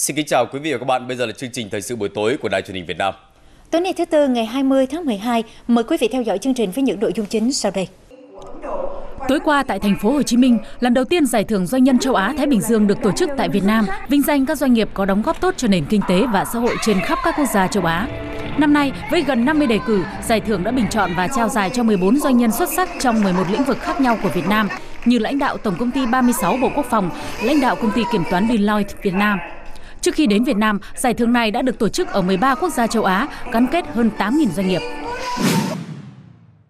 Xin kính chào quý vị và các bạn. Bây giờ là chương trình Thời sự buổi tối của Đài Truyền hình Việt Nam. Tối nay thứ Tư ngày 20 tháng 12, mời quý vị theo dõi chương trình với những nội dung chính sau đây. Tối qua tại thành phố Hồ Chí Minh, lần đầu tiên giải thưởng Doanh nhân châu Á Thái Bình Dương được tổ chức tại Việt Nam, vinh danh các doanh nghiệp có đóng góp tốt cho nền kinh tế và xã hội trên khắp các quốc gia châu Á. Năm nay, với gần 50 đề cử, giải thưởng đã bình chọn và trao giải cho 14 doanh nhân xuất sắc trong 11 lĩnh vực khác nhau của Việt Nam, như lãnh đạo Tổng công ty 36 Bộ Quốc phòng, lãnh đạo công ty kiểm toán Deloitte Việt Nam. Trước khi đến Việt Nam, giải thưởng này đã được tổ chức ở 13 quốc gia châu Á, gắn kết hơn 8.000 doanh nghiệp.